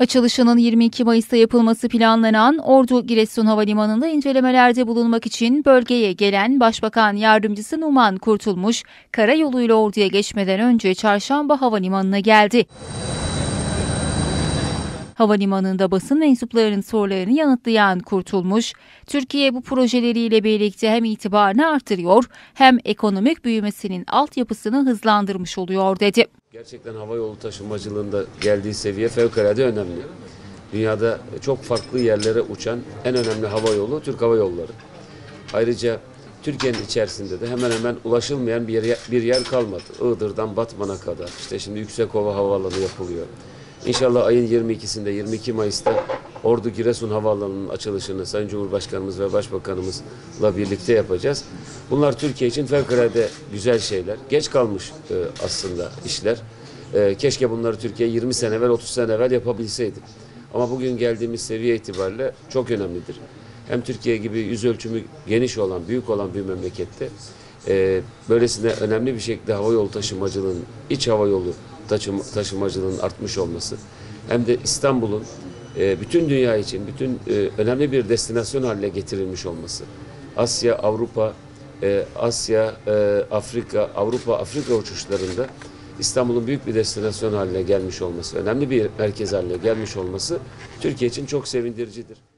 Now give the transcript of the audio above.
Açılışının 22 Mayıs'ta yapılması planlanan Ordu Giresun Havalimanı'nda incelemelerde bulunmak için bölgeye gelen Başbakan Yardımcısı Numan Kurtulmuş, karayoluyla Ordu'ya geçmeden önce Çarşamba Havalimanı'na geldi. Havalimanında basın mensuplarının sorularını yanıtlayan Kurtulmuş, Türkiye bu projeleriyle birlikte hem itibarını artırıyor hem ekonomik büyümesinin altyapısını hızlandırmış oluyor dedi. Gerçekten havayolu taşımacılığında geldiği seviye fevkalade önemli. Dünyada çok farklı yerlere uçan en önemli havayolu Türk Hava Yolları. Ayrıca Türkiye'nin içerisinde de hemen hemen ulaşılmayan bir yer kalmadı. Iğdır'dan Batman'a kadar. İşte şimdi Yüksekova Havaalanı yapılıyor. İnşallah ayın 22'sinde 22 Mayıs'ta Ordu Giresun Havaalanı'nın açılışını Sayın Cumhurbaşkanımız ve Başbakanımızla birlikte yapacağız. Bunlar Türkiye için fevkalade güzel şeyler. Geç kalmış aslında işler. Keşke bunları Türkiye 20 sene evvel, 30 sene evvel yapabilseydi. Ama bugün geldiğimiz seviye itibariyle çok önemlidir. Hem Türkiye gibi yüz ölçümü geniş olan, büyük olan bir memlekette böylesine önemli bir şekilde havayolu taşımacılığının, iç havayolu taşımacılığının artmış olması, hem de İstanbul'un bütün dünya için önemli bir destinasyon haline getirilmiş olması, Asya, Avrupa, Afrika uçuşlarında İstanbul'un büyük bir destinasyon haline gelmiş olması, önemli bir merkez haline gelmiş olması Türkiye için çok sevindiricidir.